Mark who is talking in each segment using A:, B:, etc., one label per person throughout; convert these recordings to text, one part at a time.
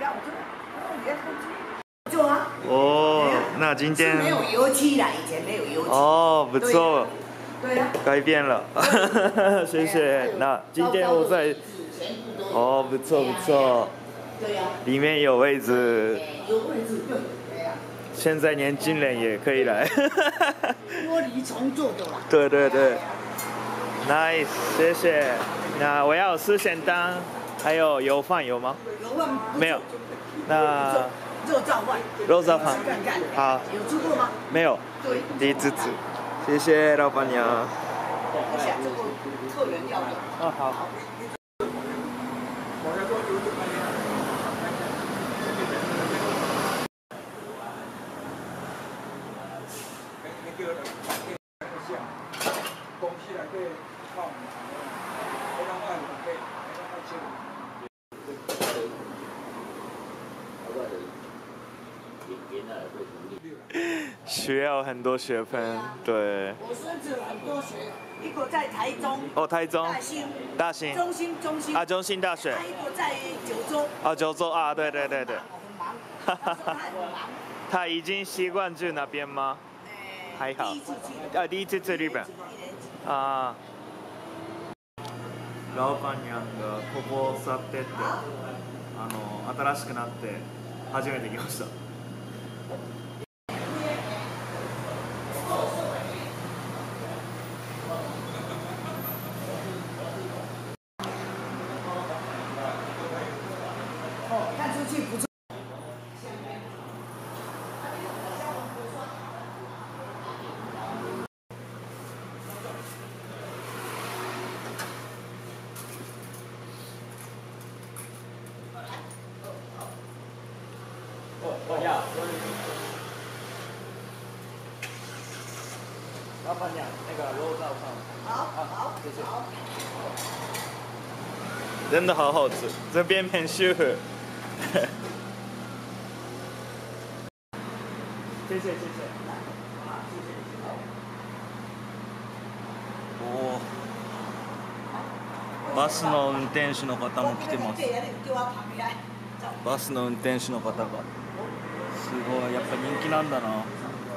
A: 做啊。
B: 哦，那今天
A: 没有油漆啦，以前没有油漆。
B: 哦，不错。
A: 对呀。
B: 改变了，谢谢。那今天我在，哦，不错不错。
A: 对呀。
B: 里面有位置。
A: 有位置，对呀。
B: 现在年轻人也可以来。
A: 玻璃重做的啦。
B: 对对对。Nice， 谢谢。那我要4咸蛋，还有油饭有吗？
A: 油饭
B: 没有。那
A: 肉燥饭。
B: 肉燥饭。好。
A: 有吃过吗？
B: 没有。
A: 对。
B: 第一次吃。谢谢老板娘。
A: 等一下，这个客人要的。
B: 哦，好。需要很多学分，对。
A: 我孙子很多学，一个在台中。
B: 哦，台中。大兴。
A: 中心。
B: 啊，中兴大学。
A: 他一个在九州。
B: 哦，九州啊，对对对对。
A: 很忙。他说他很忙。
B: 他已经习惯去那边吗？还好。第一次去日本。啊。老板娘がここ去ってって新しくなって初めて来ました。
A: 看出去不错。
B: 老板娘，那个肉燥饭。
A: 好，谢谢。
B: 真的好好吃，这边很适合。谢谢。おー、バスの運転手の方も来てます。バスの運転手の方が。すごい、やっぱ人気なんだな。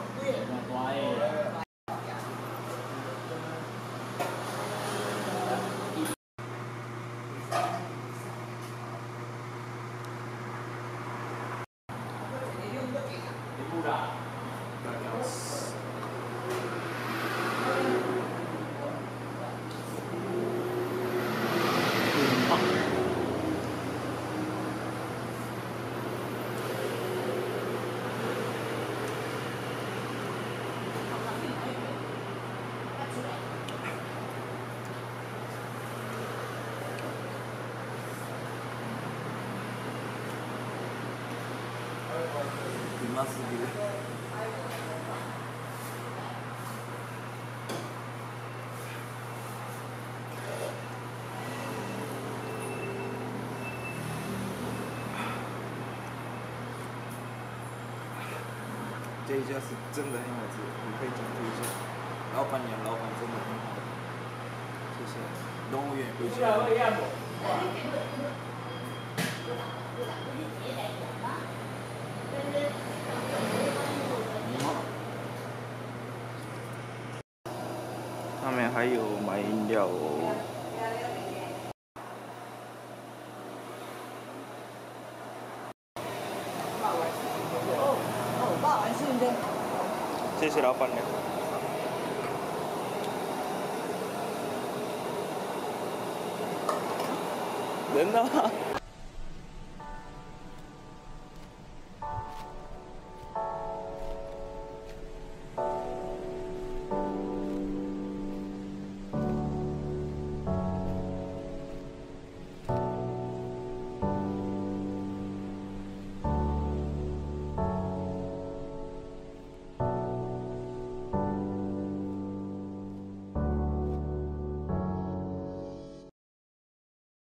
B: うますぎる。这一家是真的很好吃，你可以讲推荐。老板娘真的很好，谢谢。动物园回家。上面还有买饮料哦。谢谢老板娘。人呢？